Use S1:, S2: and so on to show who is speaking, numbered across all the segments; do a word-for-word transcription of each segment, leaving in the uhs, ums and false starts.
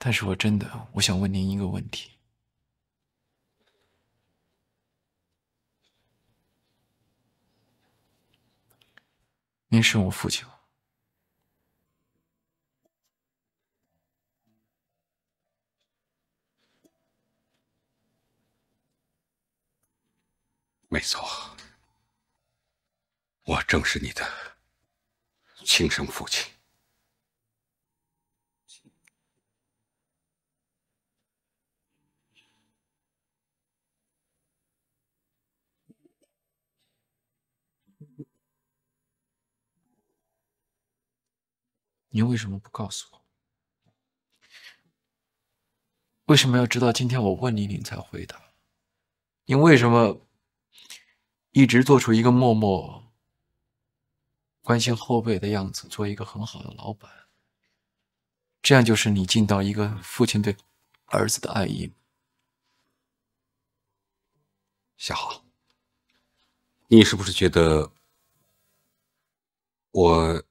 S1: 但是我真的，我想问您一个问题：您是我父亲吗？
S2: 没错，我正是你的亲生父亲。
S1: 您为什么不告诉我？为什么要直到今天我问你，您才回答？您为什么一直做出一个默默关心后辈的样子，做一个很好的老板？这样就是你尽到一个父亲对儿子的爱意吗？
S2: 夏豪，你是不是觉得我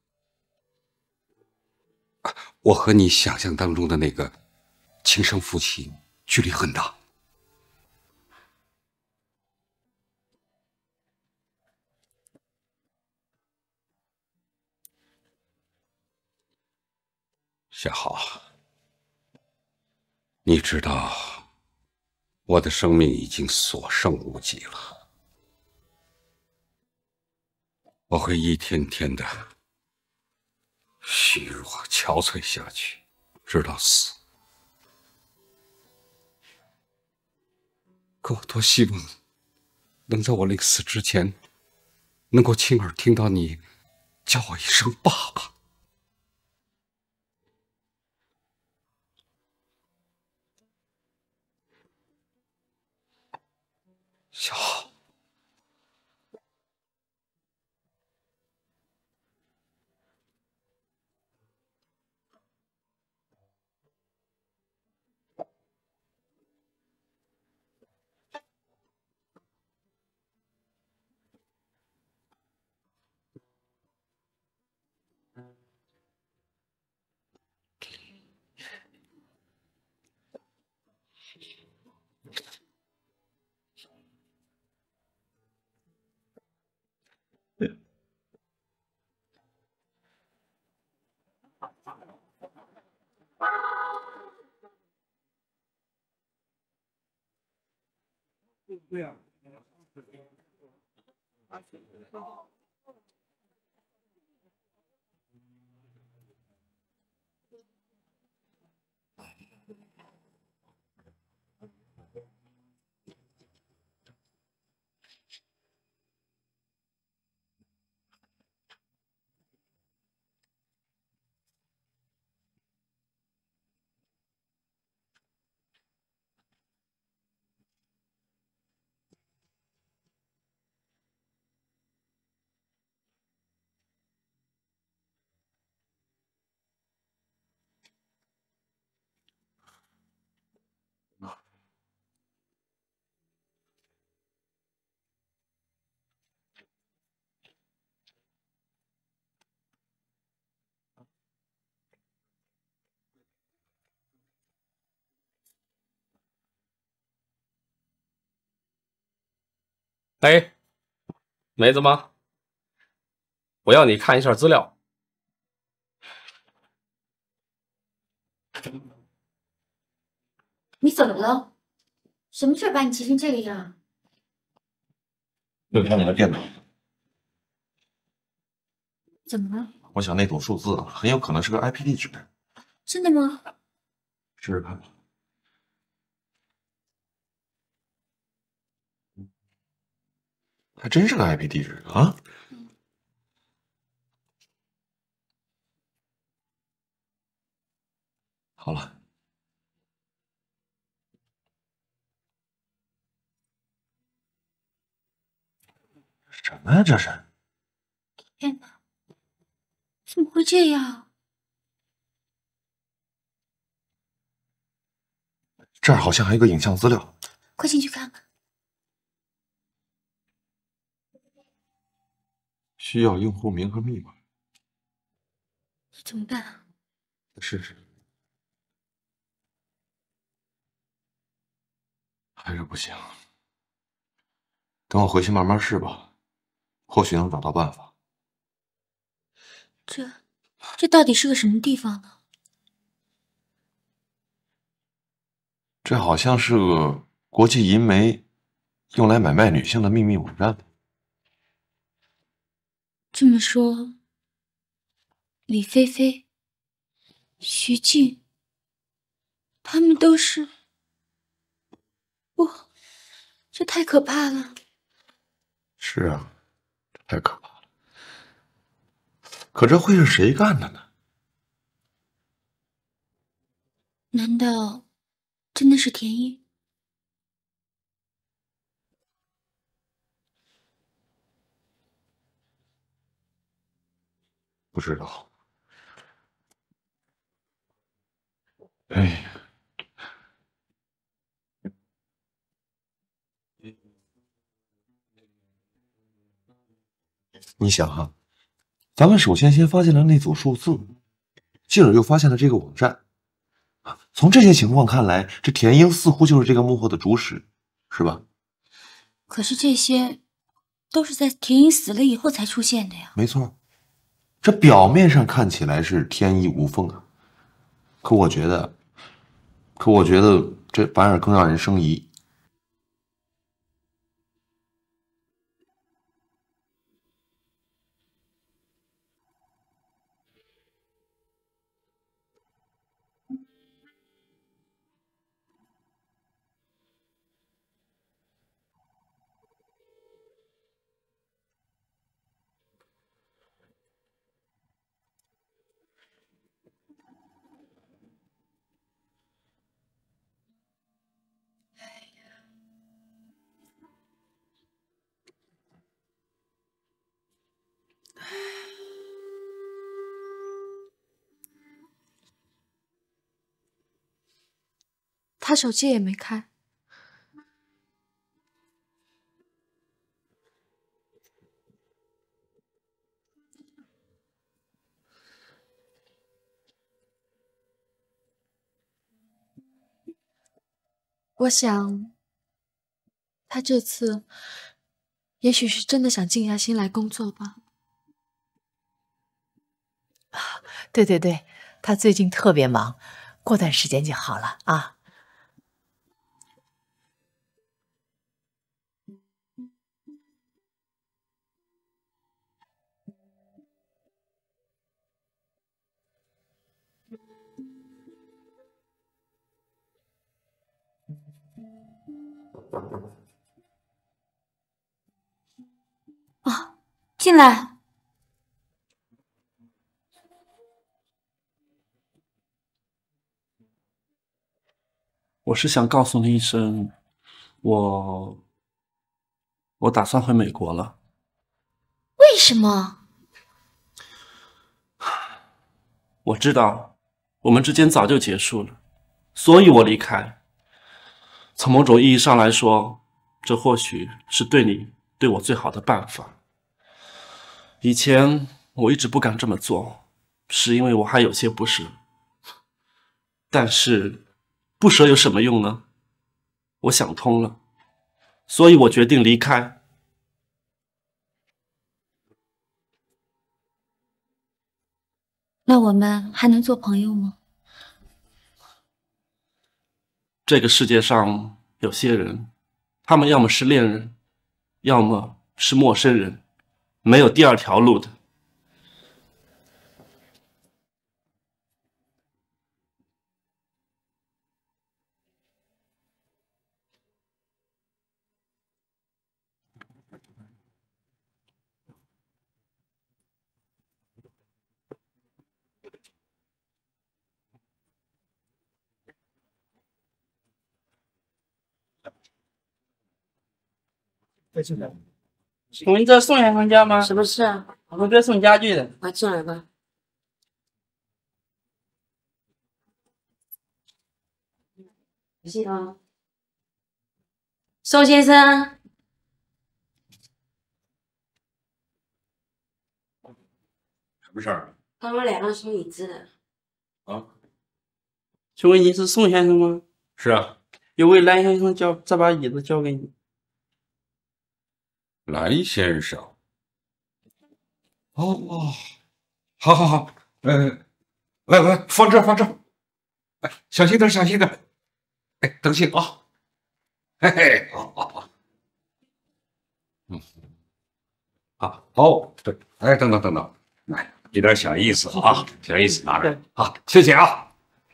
S2: 我和你想象当中的那个亲生父亲距离很大？夏豪，你知道我的生命已经所剩无几了，我会一天天的虚弱憔悴下去，直到死。可我多希望能在我临死之前，能够亲耳听到你叫我一声爸爸。小豪，
S3: 对呀。
S4: 哎，梅子吗？我要你看一下资料。
S5: 你怎么了？什么事把你急成这个样？
S6: 对上你的电脑，
S5: 怎么了？
S6: 我想那组数字很有可能是个 I P 地址，
S5: 真的吗？
S6: 试试看吧。还真是个 I P 地址啊！好了，什么呀？这是？
S5: 天哪，怎么会这样？
S6: 这儿好像还有个影像资料，
S5: 快进去看看。
S6: 需要用户名和密码。
S5: 怎么办？
S6: 试试。 还是不行。等我回去慢慢试吧，或许能找到办法。
S5: 这，这到底是个什么地方呢？
S6: 这好像是个国际淫媒用来买卖女性的秘密网站。
S5: 这么说，李菲菲、徐静，他们都是……不，这太可怕了。
S6: 是啊，这太可怕了。可这会是谁干的呢？
S5: 难道真的是田一？
S6: 不知道。哎，你想啊，咱们首先先发现了那组数字，继而又发现了这个网站。从这些情况看来，这田英似乎就是这个幕后的主使，是吧？
S5: 可是这些都是在田一死了以后才出现的呀。
S6: 没错，这表面上看起来是天衣无缝啊，可我觉得，可我觉得这反而更让人生疑。
S3: 他手机也没开。我想，他这次也许是真的想静下心来工作吧。
S7: 对对对，他最近特别忙，过段时间就好了啊。
S5: 啊，进来。
S8: 我是想告诉你一声，我我打算回美国了。
S5: 为什么？
S8: 我知道我们之间早就结束了，所以我离开。从某种意义上来说，这或许是对你对我最好的办法。以前我一直不敢这么做，是因为我还有些不舍。但是不舍有什么用呢？我想通了，所以我决定离开。
S5: 那我们还能做朋友吗？
S8: 这个世界上有些人，他们要么是恋人，要么是陌生人，没有第二条路的。
S9: 请问这宋先生家吗？
S10: 什么事啊？
S9: 我们这送家具的。
S10: 快进来吧。是啊。宋先生，
S2: 什么事儿
S10: 他们两个收椅子的。
S2: 啊？
S9: 请问您是宋先生吗？
S2: 是啊。
S9: 有位蓝先生叫这把椅子交给你。
S2: 蓝先生。哦哦，好好好，嗯、来来，放这儿放这儿，哎，小心点，小心点，哎，等心啊，嘿嘿，好好好，嗯，好，好，对，哎，等等等等，来，一点小意思啊，小意思拿着，好，谢谢啊。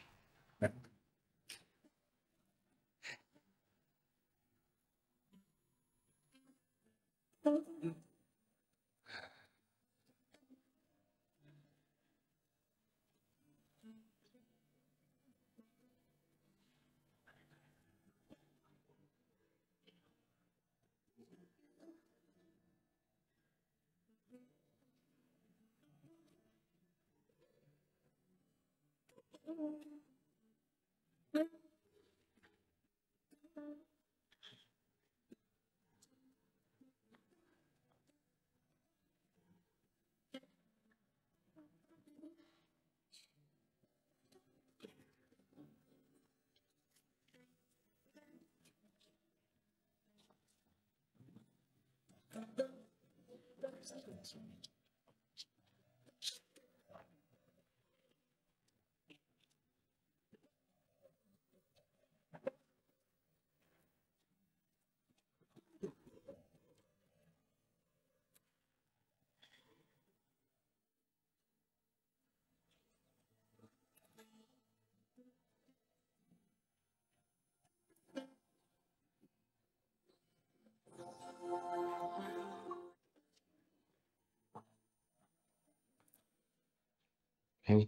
S11: 嗯，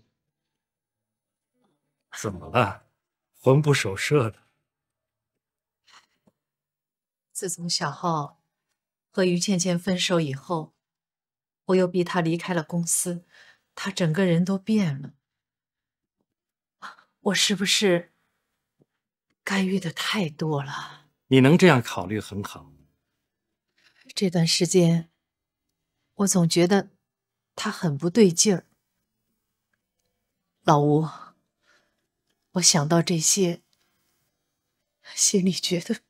S11: 怎么了？魂不守舍的。
S7: 自从小浩和于倩倩分手以后，我又逼他离开了公司，他整个人都变了。我是不是干预的太多了？
S11: 你能这样考虑很好。
S7: 这段时间，我总觉得他很不对劲儿。老吴，我想到这些，心里觉得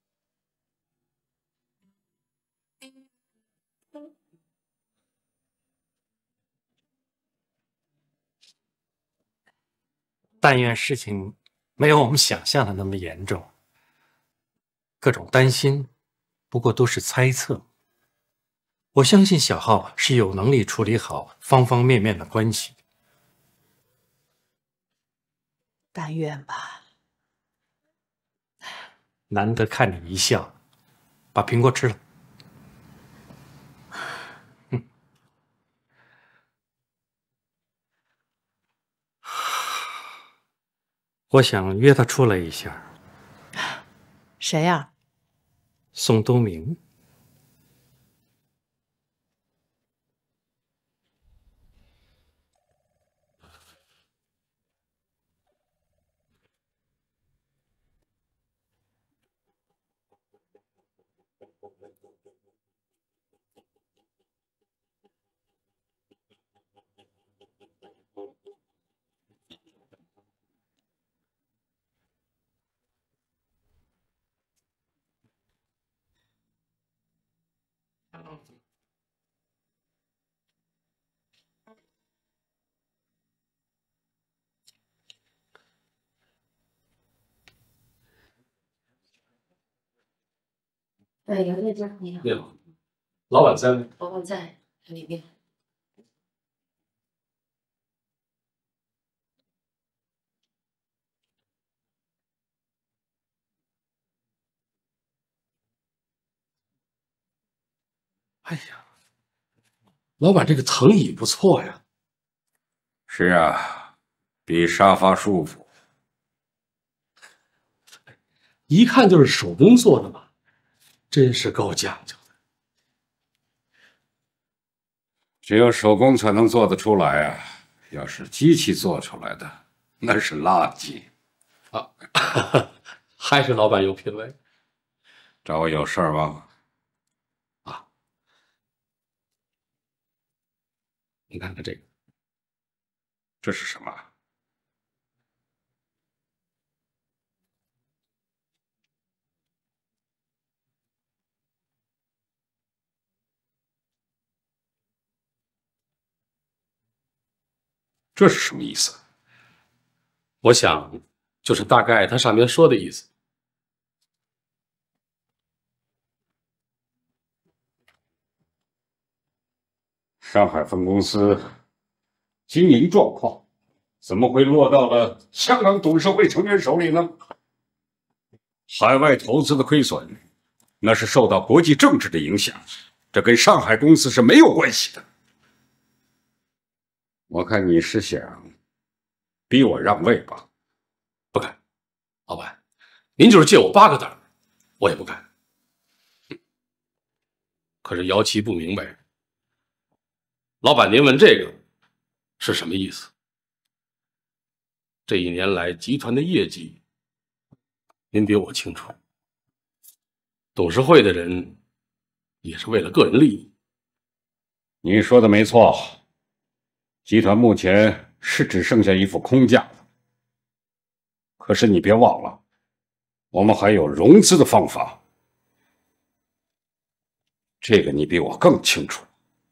S11: 但愿事情没有我们想象的那么严重。各种担心，不过都是猜测。我相信小浩是有能力处理好方方面面的关系。
S7: 但愿吧。
S11: 难得看你一笑，把苹果吃了。嗯，我想约他出来一下。
S7: 谁呀？
S11: 宋东明。
S10: 对，杨队长你好。
S4: 你好，老板在吗？
S10: 老板在里面。
S11: 哎呀，老板这个藤椅不错呀。
S2: 是啊，比沙发舒服。
S11: 一看就是手工做的嘛，真是够讲究的。
S2: 只有手工才能做得出来啊！要是机器做出来的，那是垃圾。
S4: 啊，还是老板有品位。
S2: 找我有事儿吗？
S11: 啊，你看看这个，
S2: 这是什么？ 这是什么意思？
S4: 我想，就是大概他上面说的意思。
S2: 上海分公司经营状况怎么会落到了香港董事会成员手里呢？海外投资的亏损，那是受到国际政治的影响，这跟上海公司是没有关系的。我看你是想逼我让位吧？
S4: 不敢，老板，您就是借我八个胆，我也不敢。可是姚琦不明白，老板您问这个是什么意思？这一年来集团的业绩，您比我清楚。董事会的人也是为了个人利益。
S2: 你说的没错，集团目前是只剩下一副空架了。可是你别忘了，我们还有融资的方法，这个你比我更清楚。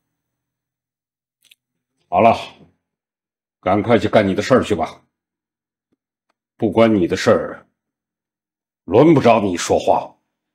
S2: 好了，赶快去干你的事儿去吧。不关你的事儿，轮不着你说话。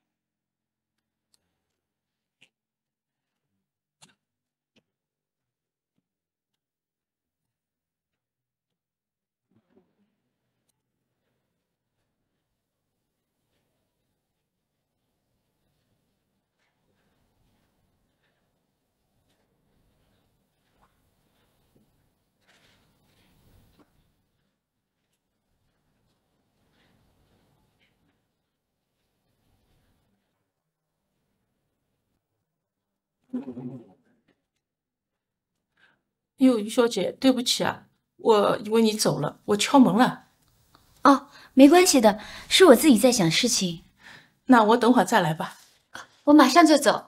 S12: 哟，于小姐，对不起啊，我以为你走了，我敲门了。
S5: 哦，没关系的，是我自己在想事情。
S12: 那我等会儿再来吧。
S5: 我马上就走。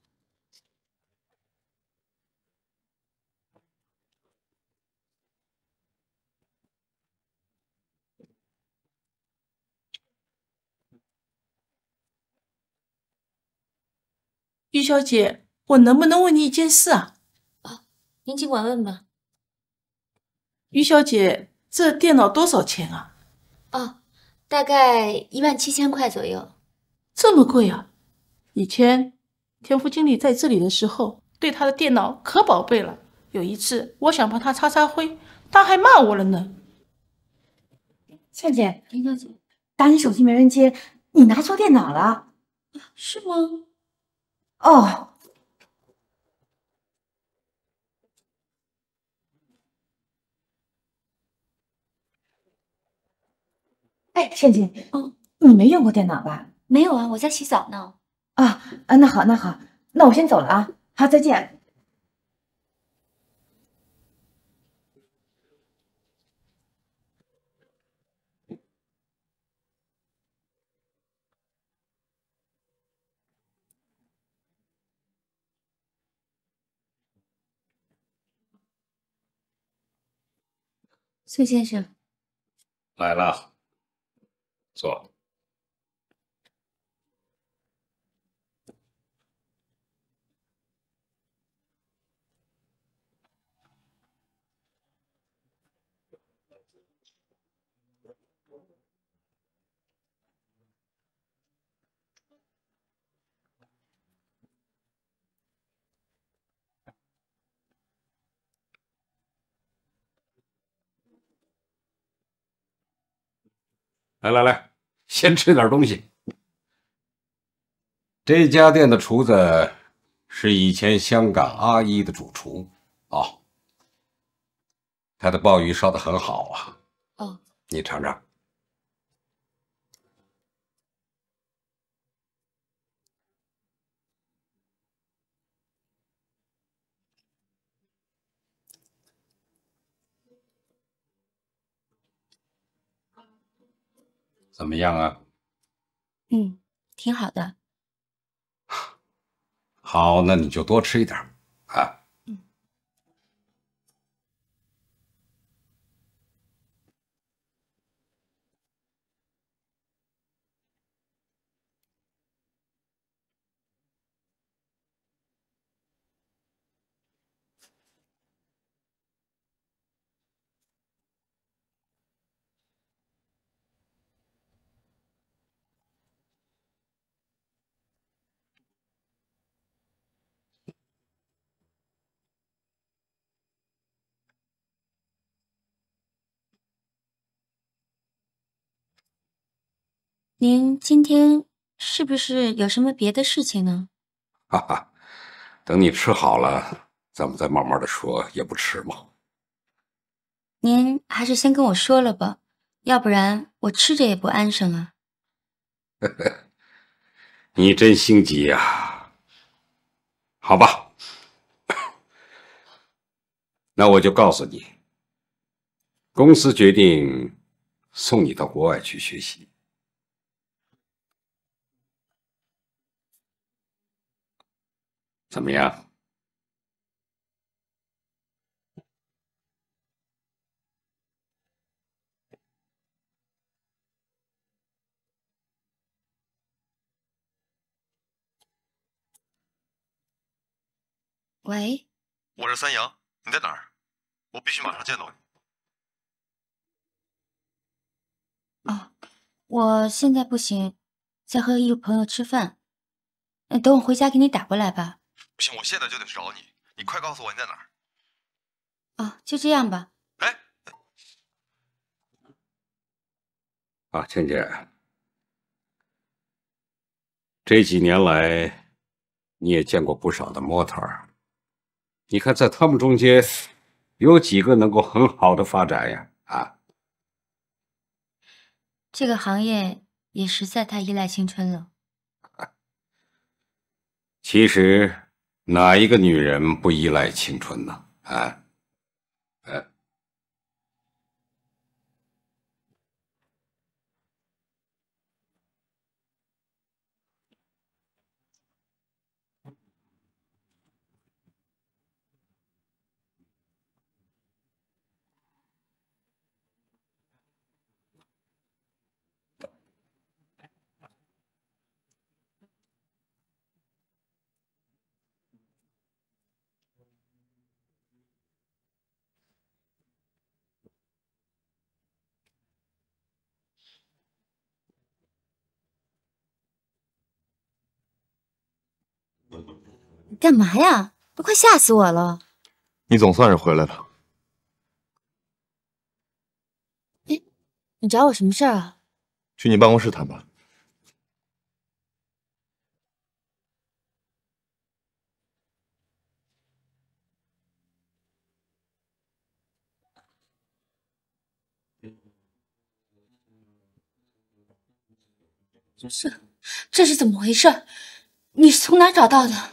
S12: 于小姐，我能不能问你一件事啊？
S5: 啊，您尽管问吧。
S12: 于小姐，这电脑多少钱啊？
S5: 哦，大概一万七千块左右。
S12: 这么贵啊！以前田副经理在这里的时候，对他的电脑可宝贝了。有一次，我想帮他擦擦灰，他还骂我了呢。
S10: 倩姐，
S5: 林小姐，
S10: 打你手机没人接，你拿错电脑了？
S5: 是吗？
S10: 哦。哎，倩姐，
S5: 嗯，
S10: 你没用过电脑吧？
S5: 没有啊，我在洗澡呢。
S10: 啊啊，那好那好，那我先走了啊，好，再见。
S5: 崔先生，
S2: 来了，坐。来来来，先吃点东西。这家店的厨子是以前香港阿一的主厨啊，他的鲍鱼烧的很好啊。
S5: 哦，
S2: 你尝尝。怎么样啊？
S5: 嗯，挺好的。
S2: 好，那你就多吃一点啊。
S5: 嗯。 您今天是不是有什么别的事情呢？
S2: 哈哈，等你吃好了，咱们再慢慢的说，也不迟嘛。
S5: 您还是先跟我说了吧，要不然我吃着也不安生啊。
S2: 你真心急呀。好吧，那我就告诉你，公司决定送你到国外去学习。怎么样？
S5: 喂，
S6: 我是三阳，你在哪儿？我必须马上见到你。
S5: 哦，我现在不行，在和一个朋友吃饭。嗯，等我回家给你打过来吧。
S6: 不行，我现在就得去找你，你快告诉我你在哪儿。
S5: 哦，就这样吧。
S6: 哎，
S2: 啊，倩倩，这几年来，你也见过不少的模特儿，你看在他们中间，有几个能够很好的发展呀？啊，
S5: 这个行业也实在太依赖青春了。
S2: 其实哪一个女人不依赖青春呢？啊，呃。
S5: 你干嘛呀？都快吓死我了！
S6: 你总算是回来了。
S5: 哎，你找我什么事儿啊？
S6: 去你办公室谈吧。
S5: 这这是怎么回事？你是从哪儿找到的？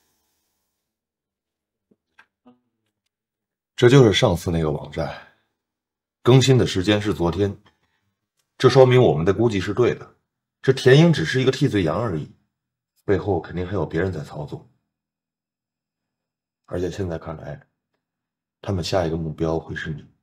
S6: 这就是上次那个网站，更新的时间是昨天，这说明我们的估计是对的。这田英只是一个替罪羊而已，背后肯定还有别人在操纵。而且现在看来，他们下一个目标会是你。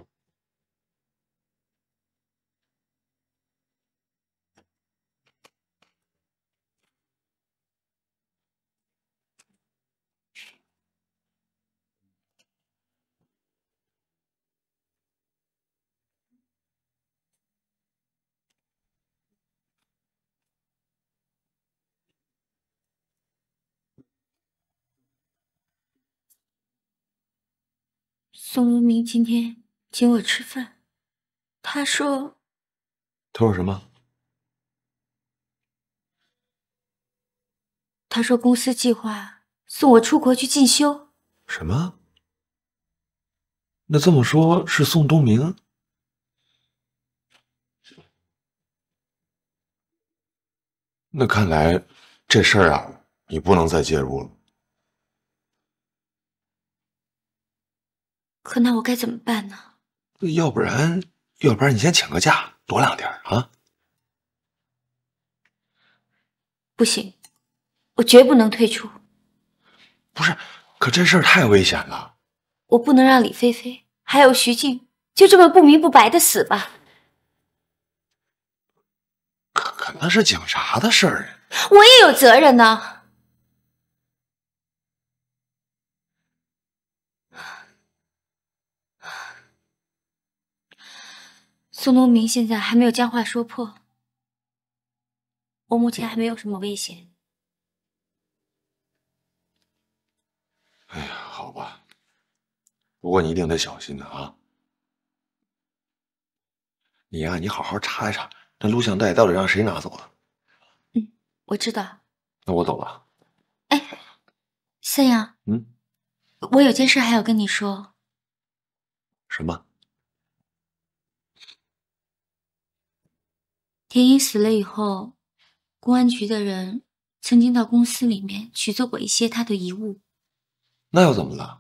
S5: 宋文明今天请我吃饭，他说
S6: 他说什么？
S5: 他说公司计划送我出国去进修。
S6: 什么？那这么说，是宋东明？那看来这事儿啊，你不能再介入了。
S5: 可那我该怎么办呢？
S6: 要不然，要不然你先请个假，躲两天啊！
S5: 不行，我绝不能退出。
S6: 不是，可这事儿太危险了。
S5: 我不能让李菲菲还有徐静就这么不明不白的死吧？
S6: 可可那是警察的事儿，
S5: 我也有责任呢。宋东明现在还没有将话说破，我目前还没有什么危险。
S6: 哎呀，好吧，不过你一定得小心的啊！你呀、啊，你好好查一查那录像带到底让谁拿走了？
S5: 嗯，我知道。
S6: 那我走了。
S5: 哎，森阳，
S6: 嗯，
S5: 我有件事还要跟你说。
S6: 什么？
S5: 田英死了以后，公安局的人曾经到公司里面取走过一些他的遗物。
S6: 那又怎么了？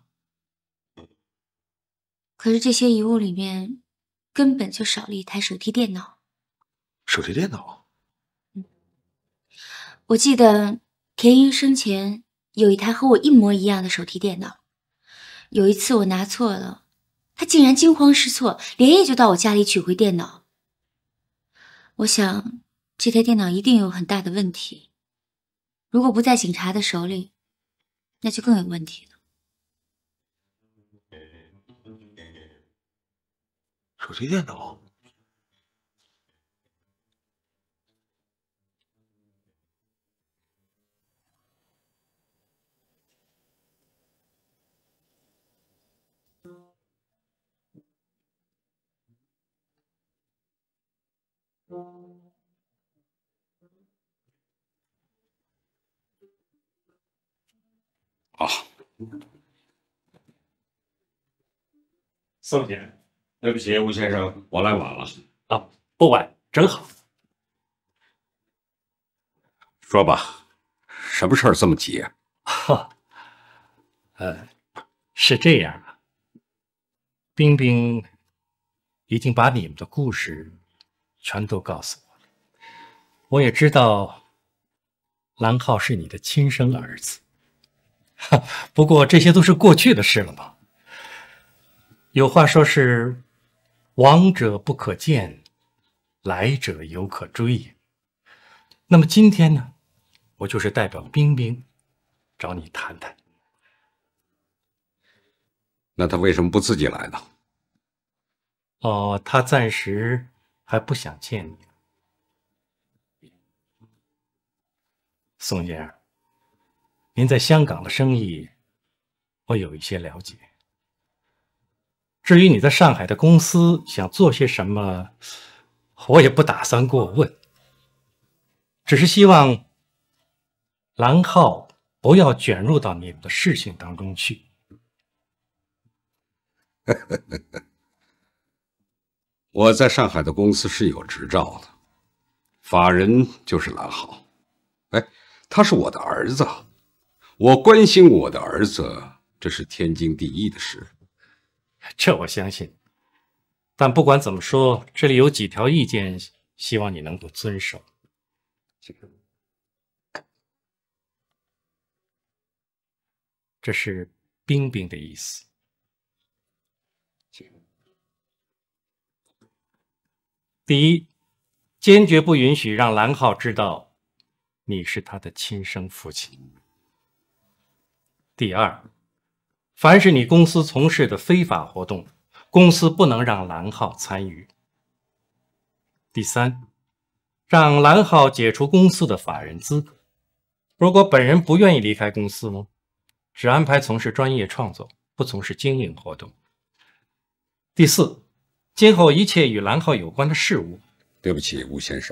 S5: 可是这些遗物里面根本就少了一台手提电脑。
S6: 手提电脑？
S5: 嗯，我记得田英生前有一台和我一模一样的手提电脑。有一次我拿错了，他竟然惊慌失措，连夜就到我家里取回电脑。我想这台电脑一定有很大的问题，如果不在警察的手里，那就更有问题了。
S6: 手提电脑？
S2: 啊，
S11: 宋先生，
S2: 对不起，吴先生，我来晚了。
S11: 啊，不晚，正好。
S2: 说吧，什么事儿这么急啊？
S11: 哈，呃，是这样啊，冰冰已经把你们的故事全都告诉我了，我也知道蓝浩是你的亲生儿子。不过这些都是过去的事了吧？有话说是往者不可见，来者犹可追。那么今天呢，我就是代表冰冰找你谈谈。
S2: 那他为什么不自己来呢？
S11: 哦，他暂时还不想见你。宋先生，您在香港的生意，我有一些了解。至于你在上海的公司想做些什么，我也不打算过问。只是希望蓝浩不要卷入到你们的事情当中去。
S2: 我在上海的公司是有执照的，法人就是蓝浩。哎，他是我的儿子，我关心我的儿子，这是天经地义的事。
S11: 这我相信。但不管怎么说，这里有几条意见，希望你能够遵守。这是冰冰的意思。第一，坚决不允许让蓝浩知道你是他的亲生父亲。第二，凡是你公司从事的非法活动，公司不能让蓝浩参与。第三，让蓝浩解除公司的法人资格。如果本人不愿意离开公司呢，只安排从事专业创作，不从事经营活动。第四，今后一切与蓝浩有关的事务。
S2: 对不起，吴先生，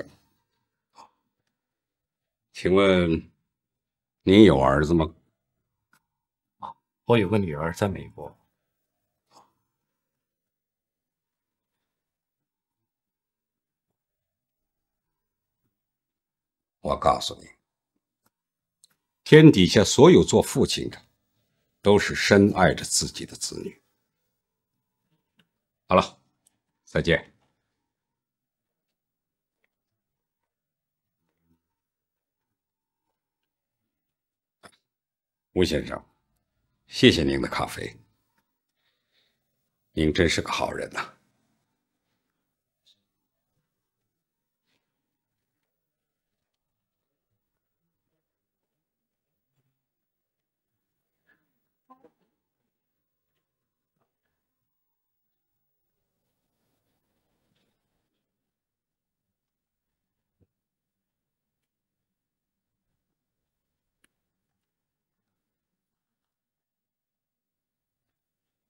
S2: 请问您有儿子吗？
S11: 我有个女儿在美国。
S2: 我告诉你，天底下所有做父亲的，都是深爱着自己的子女。好了，再见。吴先生，谢谢您的咖啡，您真是个好人呐。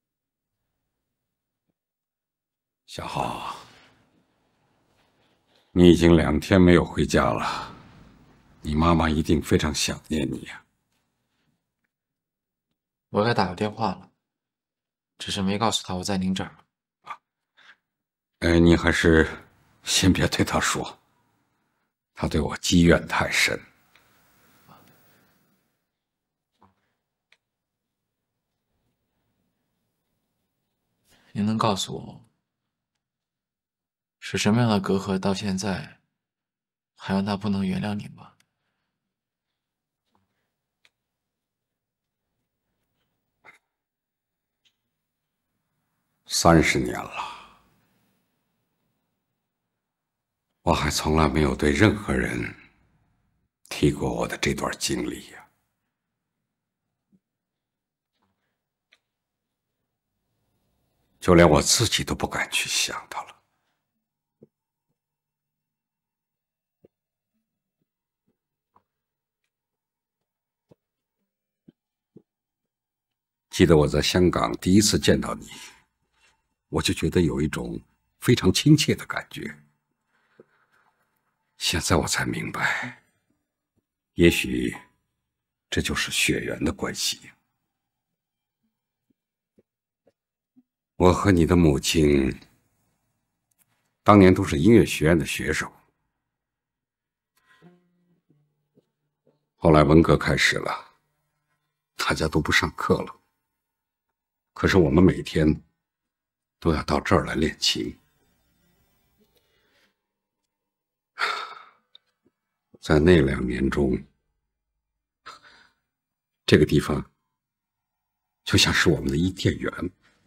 S2: 小浩， 你已经两天没有回家了，你妈妈一定非常想念你呀。
S1: 我给她打过电话了，只是没告诉她我在您这儿。
S2: 哎，你还是先别对她说，她对我积怨太深。
S1: 您能告诉我，是什么样的隔阂到现在还让她不能原谅您吗？
S2: 三十年了，我还从来没有对任何人提过我的这段经历呀。就连我自己都不敢去想它了。记得我在香港第一次见到你，我就觉得有一种非常亲切的感觉。现在我才明白，也许这就是血缘的关系。我和你的母亲当年都是音乐学院的学生，后来文革开始了，大家都不上课了，可是我们每天都要到这儿来练琴。在那两年中，这个地方就像是我们的伊甸园。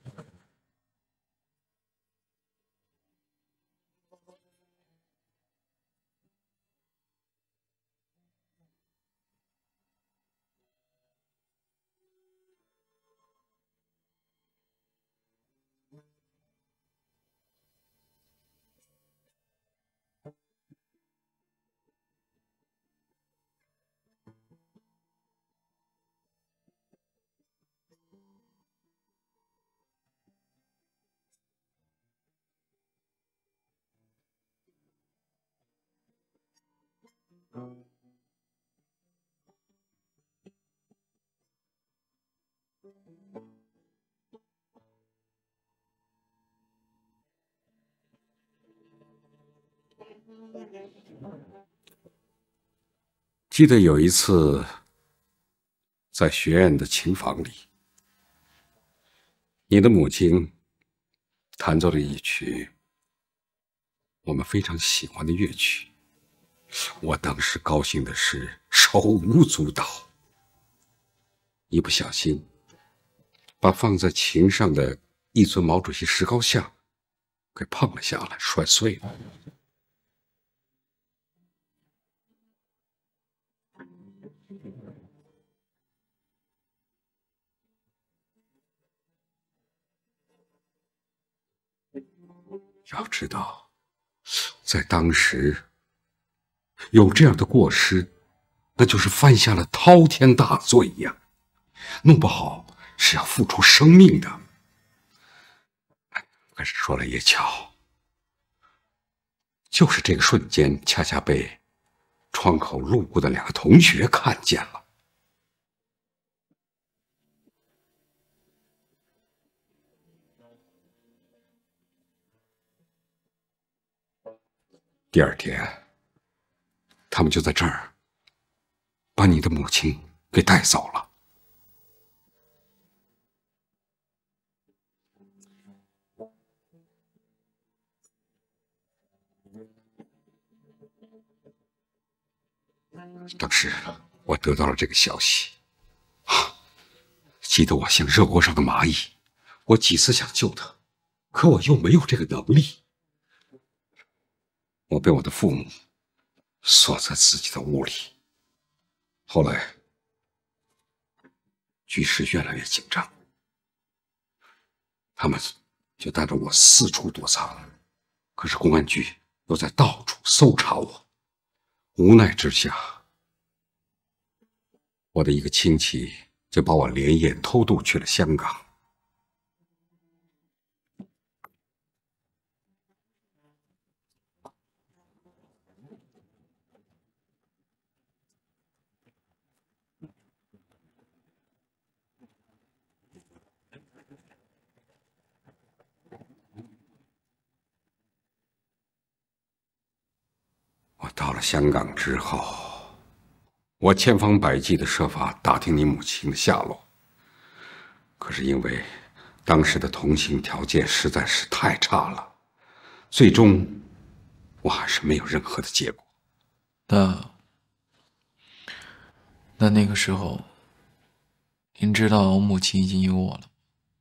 S2: 记得有一次，在学院的琴房里，你的母亲弹奏了一曲我们非常喜欢的乐曲，我当时高兴的是手舞足蹈，一不小心把放在琴上的一尊毛主席石膏像给碰了下来，摔碎了。要知道，在当时有这样的过失，那就是犯下了滔天大罪呀！弄不好是要付出生命的。可是说来也巧，就是这个瞬间，恰恰被窗口路过的两个同学看见了。第二天，他们就在这儿把你的母亲给带走了。当时我得到了这个消息，啊，急得我像热锅上的蚂蚁。我几次想救她，可我又没有这个能力。我被我的父母锁在自己的屋里。后来，局势越来越紧张，他们就带着我四处躲藏，可是公安局又在到处搜查我。无奈之下，我的一个亲戚就把我连夜偷渡去了香港。 了香港之后，我千方百计的设法打听你母亲的下落，可是因为当时的同行条件实在是太差了，最终我还是没有任何的结果。
S1: 那那那个时候，您知道我母亲已经有我了？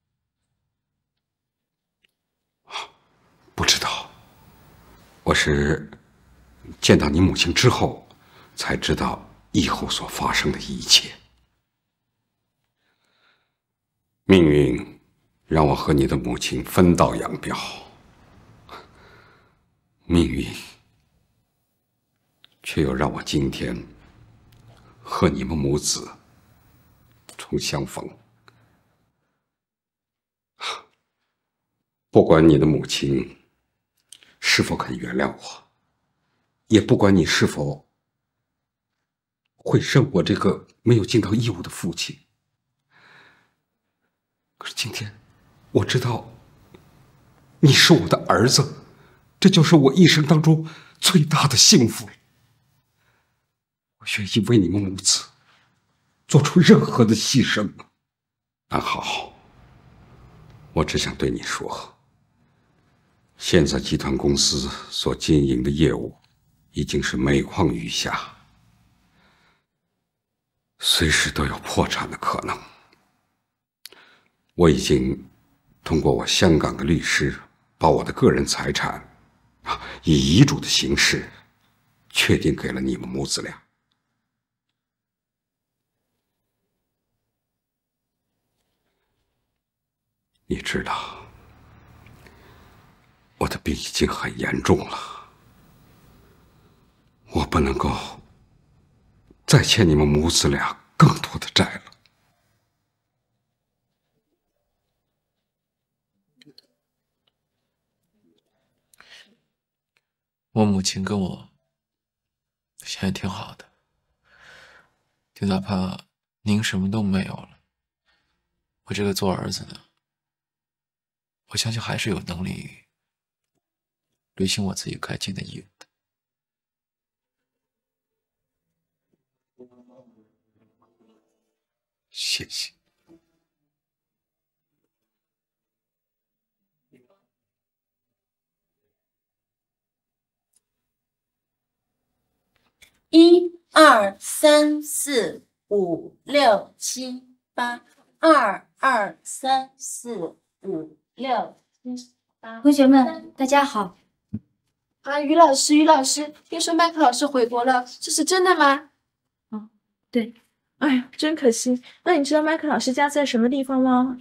S2: 不知道，我是见到你母亲之后，才知道以后所发生的一切。命运让我和你的母亲分道扬镳，命运却又让我今天和你们母子重相逢。不管你的母亲是否肯原谅我，也不管你是否会认我这个没有尽到义务的父亲，可是今天我知道你是我的儿子，这就是我一生当中最大的幸福。我愿意为你们母子做出任何的牺牲。安好，我只想对你说，现在集团公司所经营的业务已经是每况愈下，随时都有破产的可能。我已经通过我香港的律师，把我的个人财产啊以遗嘱的形式确定给了你们母子俩。你知道，我的病已经很严重了，我不能够再欠你们母子俩更多的债了。
S1: 我母亲跟我现在挺好的，就哪怕您什么都没有了，我这个做儿子的，我相信还是有能力履行我自己该尽的义务的。
S2: 谢谢。
S5: 一二三四五六七八，二二三四五六七八。
S10: 同学们，大家好。
S3: 啊，于老师，于老师，听说麦克老师回国了，这是真的吗？
S10: 哦，对。
S13: 哎呀，真可惜。那你知道麦克老师家在什么地方吗？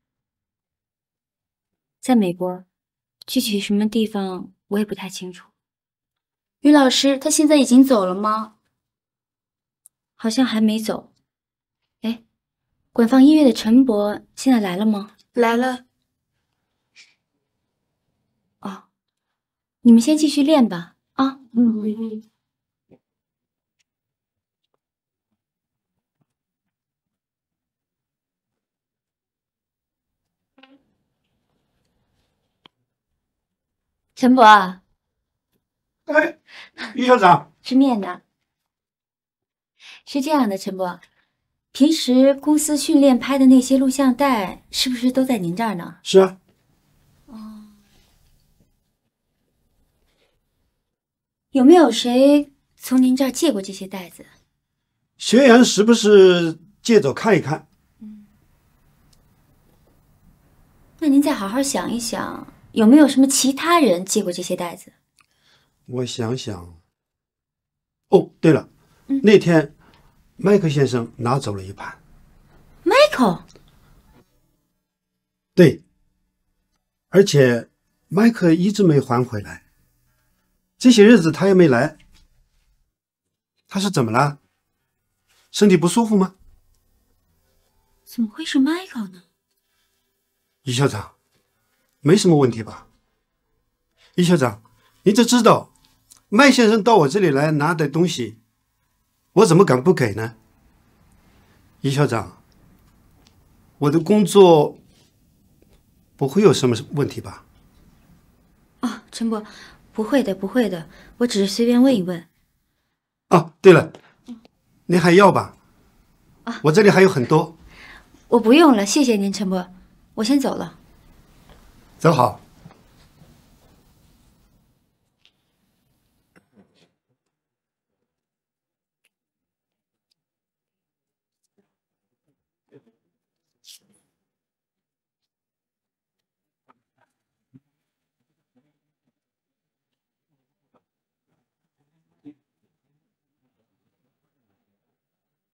S5: 在美国，具体什么地方我也不太清楚。
S10: 于老师，他现在已经走了吗？
S5: 好像还没走。哎，管放音乐的陈博现在来了吗？
S3: 来了。
S5: 哦，你们先继续练吧。啊，
S3: 嗯嗯。
S5: 陈博啊。
S14: 哎，于校长，
S5: 吃面呢。是这样的，陈博，平时公司训练拍的那些录像带，是不是都在您这儿呢？
S14: 是啊。
S5: 哦。有没有谁从您这儿借过这些袋子？
S14: 学员时不时借走看一看。
S5: 嗯。那您再好好想一想，有没有什么其他人借过这些袋子？
S14: 我想想。哦，对了，
S5: 嗯、
S14: 那天麦克先生拿走了一盘。
S5: 麦克？
S14: 对，而且麦克一直没还回来，这些日子他也没来。他是怎么了？身体不舒服吗？
S5: 怎么会是麦克呢？
S14: 于校长，没什么问题吧？于校长，你只知道麦先生到我这里来拿的东西，我怎么敢不给呢？于校长，我的工作不会有什么问题吧？
S5: 哦，陈博，不会的，不会的，我只是随便问一问。
S14: 哦，对了，您还要吧？啊，我这里还有很多。
S5: 我不用了，谢谢您，陈伯，我先走了。
S14: 走好。